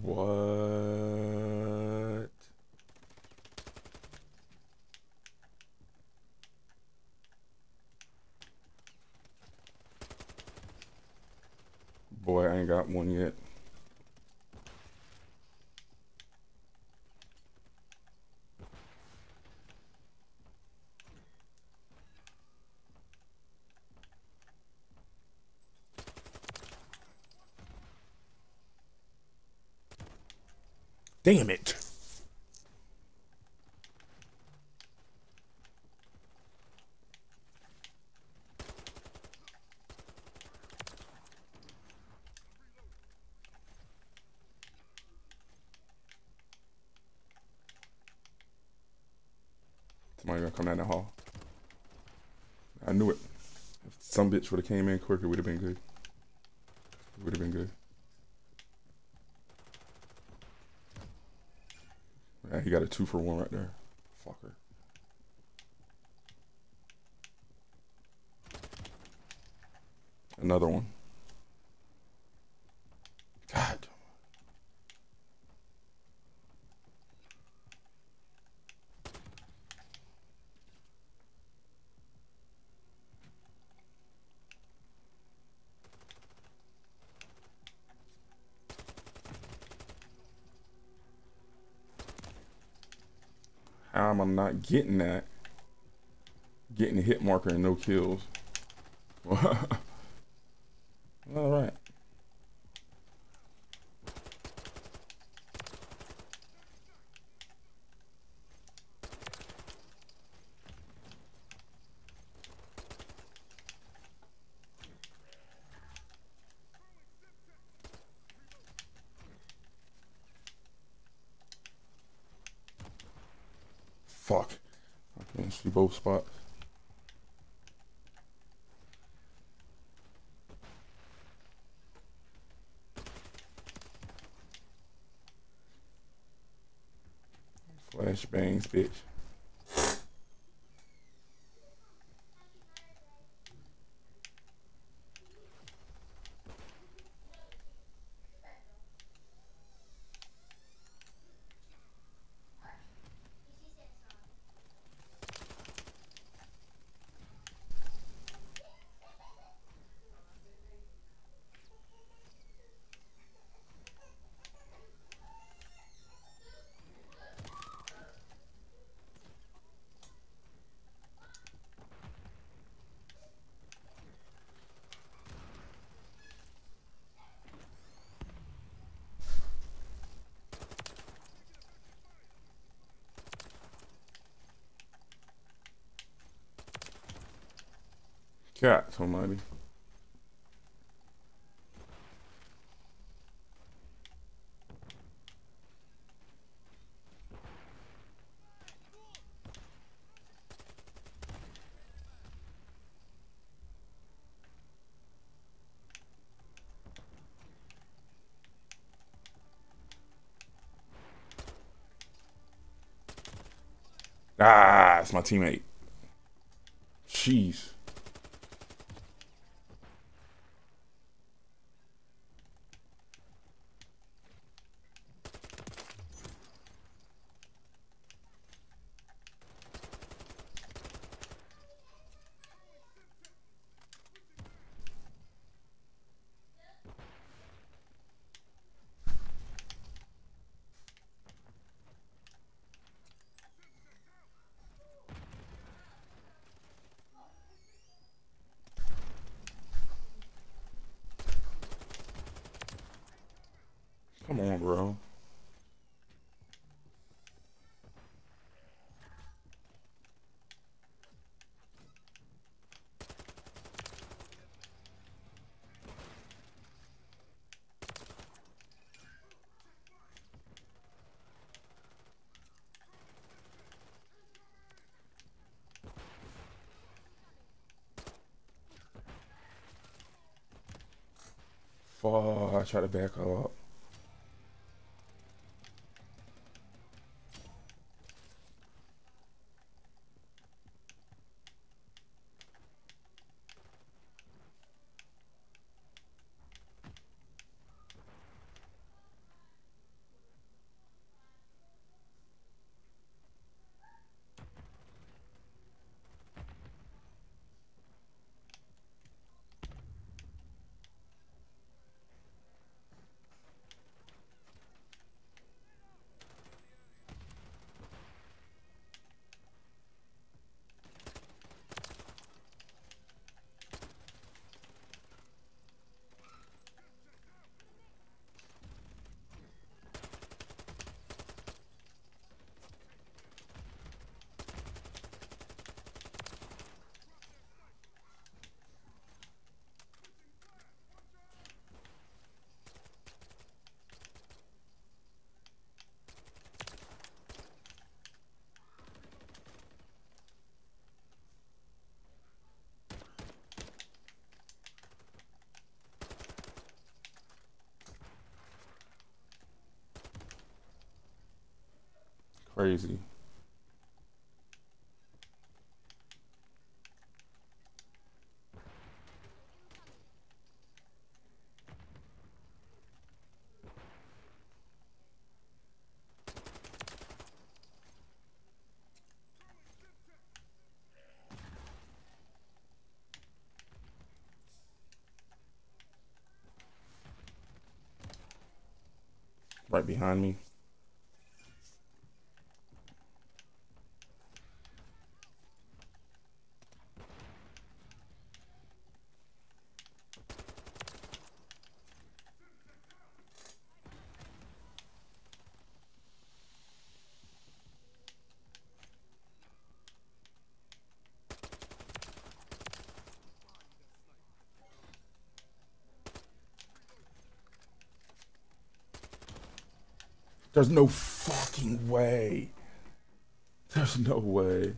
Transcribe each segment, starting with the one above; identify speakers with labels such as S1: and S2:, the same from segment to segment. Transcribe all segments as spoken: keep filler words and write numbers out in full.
S1: What? Boy, I ain't got one yet. Damn it. Somebody gonna come down the hall. I knew it. If some bitch would have came in quicker, would have been good. Would have been good. Yeah, he got a two for one right there. Fucker. Another one. God. How am I not getting that? Getting a hit marker and no kills. All right. Fuck. I can't see both spots. Flashbangs, bitch. Cat, somebody. Ah, it's my teammate. Jeez. Come on, bro. Fuck, I try to back up. Crazy. Right behind me. There's no fucking way. There's no way.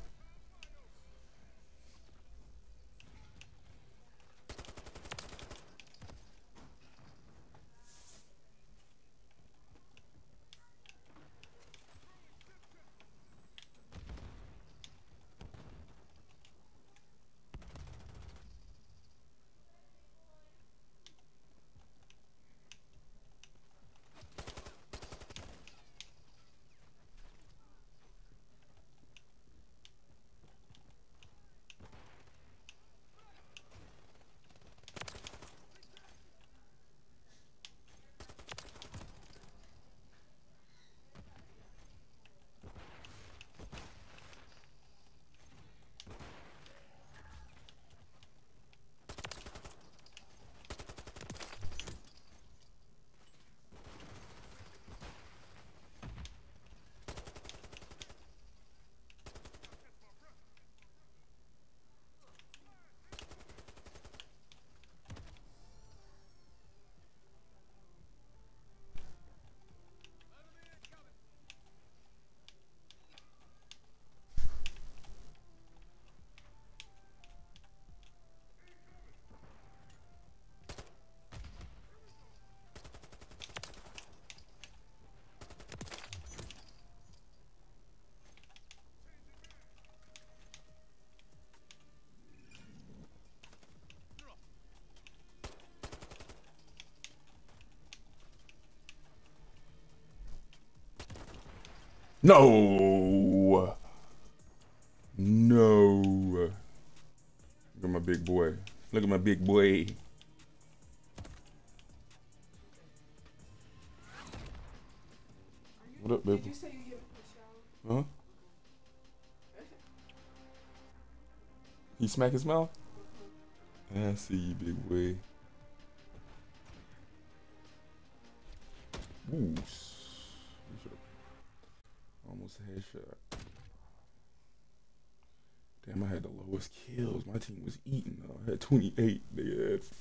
S1: No. No. Look at my big boy. Look at my big boy. What up, baby? Did you say you get a shower? Huh? He smack his mouth? I see you, big boy. Ooh. Almost a headshot. Damn, I had the lowest kills. My team was eating though. I had twenty-eight. They had.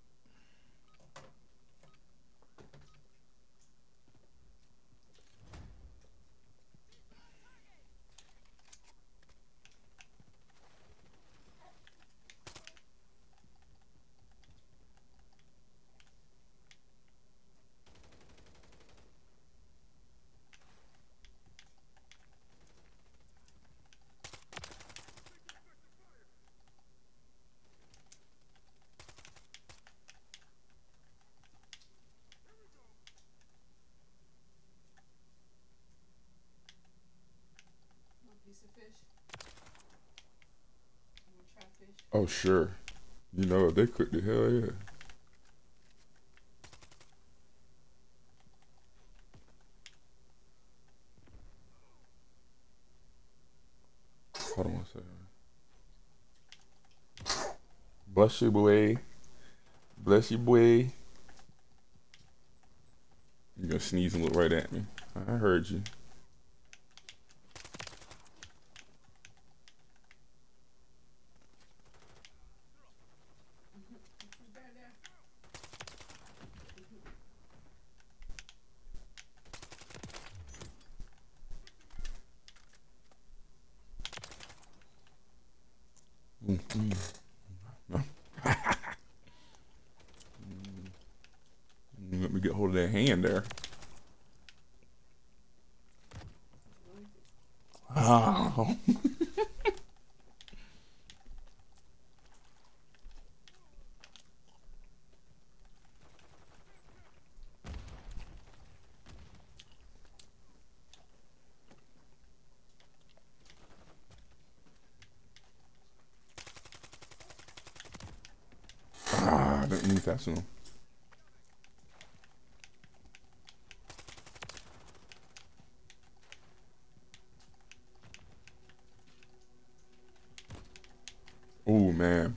S1: Oh sure, you know they cooked the hell yeah. Hold on one second. Bless you, boy. Bless you, boy. You gonna sneeze and look right at me. I heard you. Mm-hmm. No. Let me get hold of that hand there. home. Ah, I didn't mean fast enough. Oh man.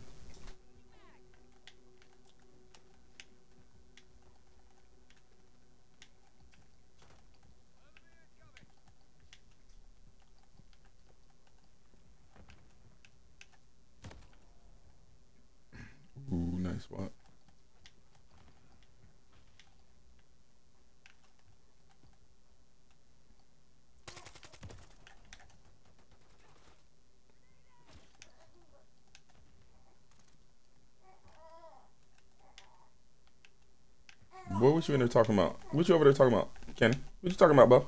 S1: Ooh, nice spot. Boy, what you in there talking about? What you over there talking about, Kenny? What you talking about, bro?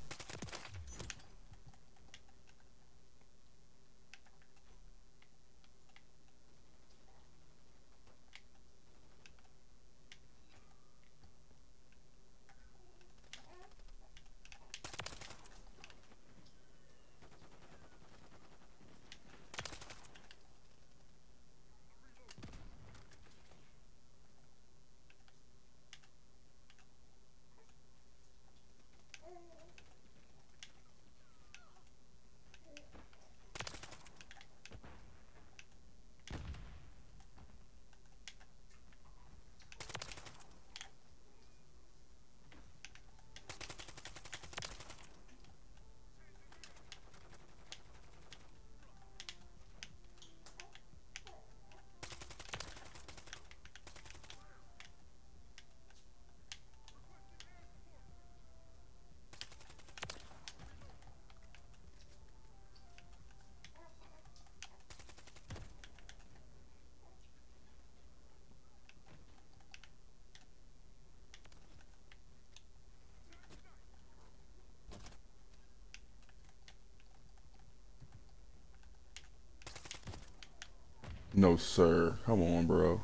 S1: No, sir. Come on, bro.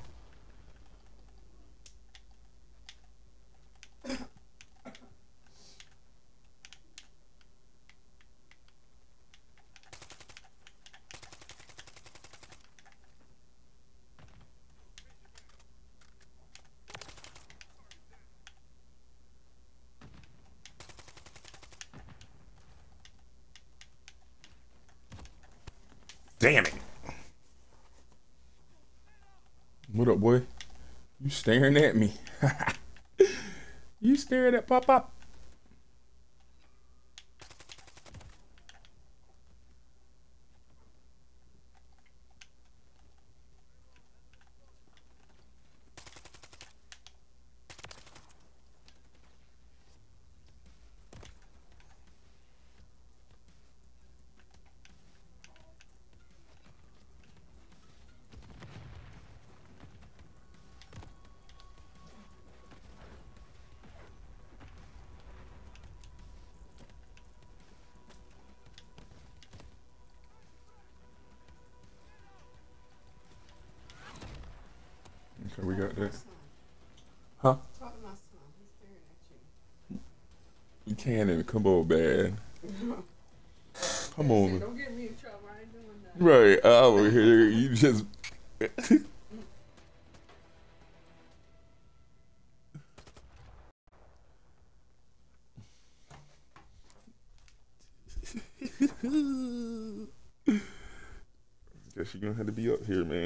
S1: Damn it. What up, boy? You staring at me. You staring at Pop Pop. Okay, we got that. Huh?
S2: Talk to my son. He's staring at you.
S1: You can't even come on, man. Come on.
S2: Don't get me in trouble. I ain't doing that.
S1: Right, over here. You just. Guess you're gonna have to be up here, man.